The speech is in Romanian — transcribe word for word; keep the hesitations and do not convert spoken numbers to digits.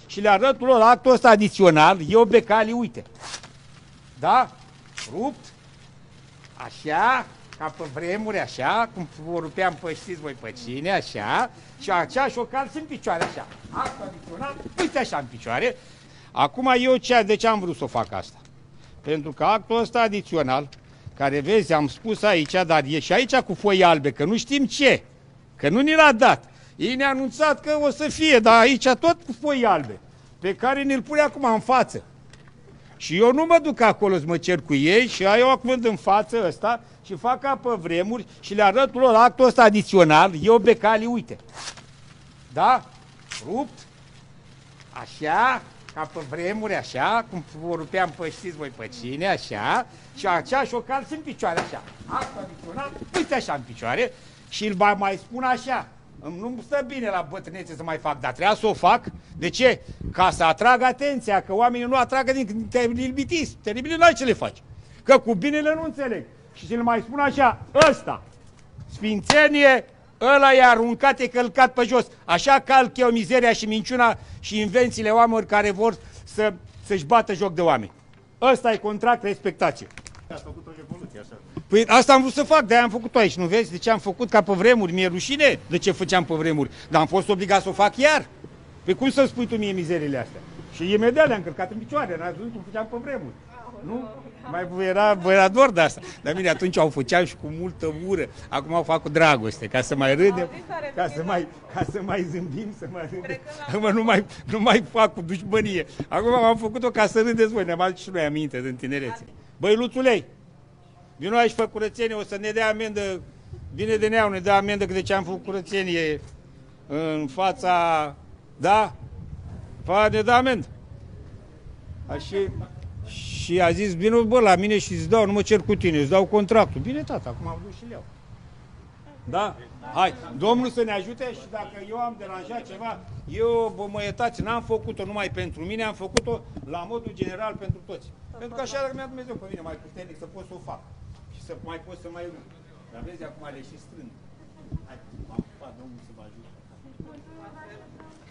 și le arăt lor actul ăsta adițional, eu becalii, uite. Da? Rupt, așa, ca pe vremuri, așa, cum vă rupeam pe știți voi pe cine, așa, și așa, și o calți în picioare, așa. Actul adițional, uite așa în picioare. Acum eu ce, de ce am vrut să o fac asta? Pentru că actul ăsta adițional, care vezi, am spus aici, dar e și aici cu foi albe, că nu știm ce, că nu ni l-a dat. Ei ne-a anunțat că o să fie, dar aici tot cu foi albe, pe care ne-l pune acum în față. Și eu nu mă duc acolo să mă cer cu ei și eu acum în față ăsta și fac ca pe vremuri și le arăt lor actul ăsta adițional, eu becalii, uite. Da? Rupt, așa, ca pe vremuri, așa, cum vă rupeam pe știți voi pe cine, așa, și așa, și o calți în picioare, așa. Actul adițional, uite așa în picioare și îl mai spun așa. Nu stă bine la bătrânețe să mai fac, dar trebuia să o fac. De ce? Ca să atrag atenția, că oamenii nu atragă din teribilitism. Teribil n-ai ce le faci. Că cu binele nu înțeleg. Și să le mai spun așa, ăsta, sfințenie, ăla e aruncat, e călcat pe jos. Așa calc eu mizeria și minciuna și invențiile oamenilor care vor să, să-și bată joc de oameni. Ăsta e contract, respectație. Ați făcut o revoluție, așa. Păi asta am vrut să fac, de-aia am făcut-o aici, nu vezi? De ce am făcut ca pe vremuri? Mi-e rușine de ce făceam pe vremuri, dar am fost obligat să o fac iar. Păi cum să-mi spui tu mie mizerile astea? Și imediat le-am călcat în picioare, n-ați văzut cum făceam pe vremuri. Nu? Mai vă era, vă era dor de asta. Dar bine, atunci au făceam și cu multă ură, acum o fac cu dragoste, ca să mai râdem, ca să mai, ca să mai zâmbim, să mai râdem. Acum nu mai, nu mai fac cu dușmănie. Acum am făcut-o ca să râdeți voi, ne-am adus și noi aminte din tinerețe. Băi, Luțulei, vino aici, fă curățenie, o să ne dea amendă, vine de neau, ne dă amendă că de ce am făcut curățenie în fața, da? Fa, ne dă amendă. Și, și a zis, vino bă la mine și îți dau, nu mă cer cu tine, îți dau contractul. Bine, tata, acum am dus și le iau. Da? Hai, Domnul să ne ajute și dacă eu am deranjat ceva, eu, bă, mă iertați, n-am făcut-o numai pentru mine, am făcut-o la modul general pentru toți. Pentru că așa dacă mi-a Dumnezeu pe mine mai puternic să pot să o fac și să mai pot să mai râd. Dar vezi, acum le și strâng. Hai, m-am pupat, Domnul să vă ajute.